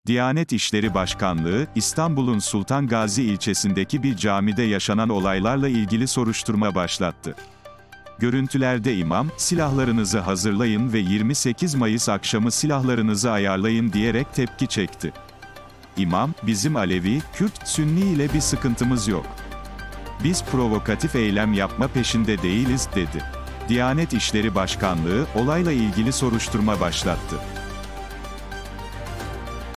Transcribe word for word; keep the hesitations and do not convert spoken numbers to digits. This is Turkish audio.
Diyanet İşleri Başkanlığı, İstanbul'un Sultan Gazi ilçesindeki bir camide yaşanan olaylarla ilgili soruşturma başlattı. Görüntülerde imam, silahlarınızı hazırlayın ve yirmi sekiz Mayıs akşamı silahlarınızı ayarlayın diyerek tepki çekti. İmam, bizim Alevi, Kürt, Sünni ile bir sıkıntımız yok. Biz provokatif eylem yapma peşinde değiliz, dedi. Diyanet İşleri Başkanlığı, olayla ilgili soruşturma başlattı.